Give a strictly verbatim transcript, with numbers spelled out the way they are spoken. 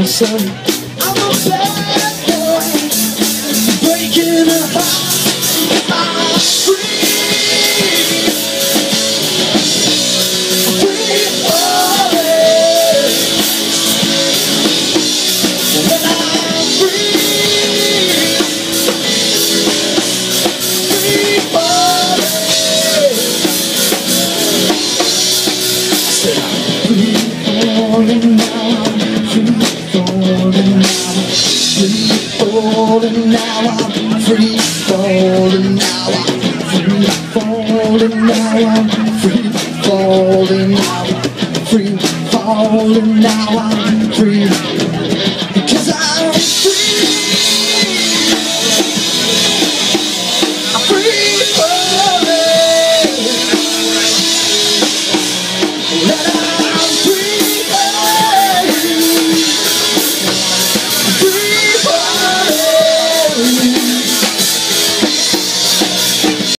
son, I'm a bad boy, breaking a heart. I'm free, free falling. When I'm free, free falling. I said I'm free falling now. Falling now, I'm free falling now, I'm free falling now, I'm free falling now, free falling now, I'm free.